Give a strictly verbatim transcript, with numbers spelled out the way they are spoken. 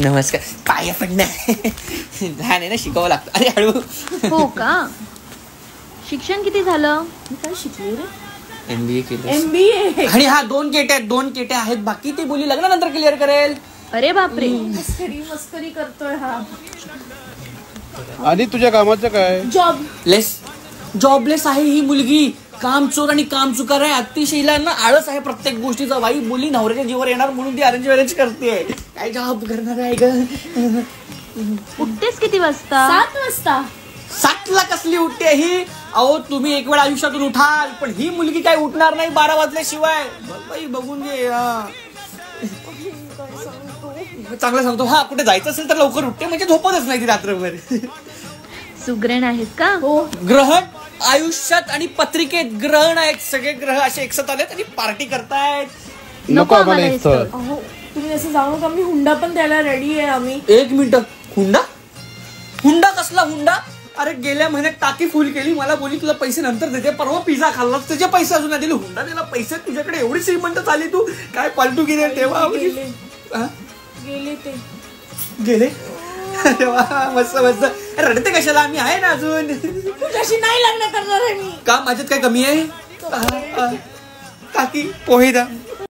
नमस्कार. पाय पडणार लहान आहे ना, शिकावं लागतं. अरे हळू. हो का? शिक्षण किती झालं? काय शिकली रे? एमबीए केलं. एमबीए. आणि हा दोन केटे आहेत, दोन केटे आहेत बाकी. ते बोली लग्नानंतर क्लिअर करेल. अरे बापरे. मस्करी मस्करी करतोय हा. आणि तुझ्या कामाचं काय? जॉब. लेस जॉबलेस आहे ही मुलगी. काम चोर आणि काम चुकार आहे. अतिशय ना आळस आहे प्रत्येक गोष्टीचा. बाई बोली नवऱ्याच्या जीवावर येणार म्हणून ती अरेंज मॅरेज करते. काय जॉब करणार आहे ग? उठतेस किती वाजता? सात वाजता. सातला कसली उठते ही? अहो तुम्ही एक वेळ आयुष्यातून उठाल, पण ही मुलगी काय उठणार नाही बारा वाजल्याशिवाय. बाई बघून घे. चांगलं सांगतो. हा कुठे जायचं असेल तर लवकर उठते, म्हणजे झोपतच नाही ती रात्रभर. सुग्रण आहेत का? हो. ग्रहण आयुष्यात आणि पत्रिकेत ग्रहण आहेत. सगळे ग्रह असे एकसाथ आलेत आणि पार्टी करतायत. नको आम्हाला हे स्थळ. अहो तुम्ही असं जाऊ नका. मी हुंडा पण द्यायला रेडी आहे आम्ही. एक मिनिट. हुंडा? हुंडा कसला हुंडा? अरे गेल्या महिन्यात टाकी फुल केली. मला बोली तुला पैसे नंतर देते. परवा पिझ्झा खाल्ला, त्याचे पैसे अजून नाही दिले. हुंडा दिला पैसे? तुझ्याकडे एवढी श्रीमंत झाली तू? काय पालटू गेले तेव्हा? गेले गेले ते गेले. अरे वा, मस्त मस्त. रडते कशाला? आम्ही आहे ना अजून. तुझ्याशी नाही लग्न करणार आहे मी. का माझ्यात काय कमी आहे? काकी पोहे द्या.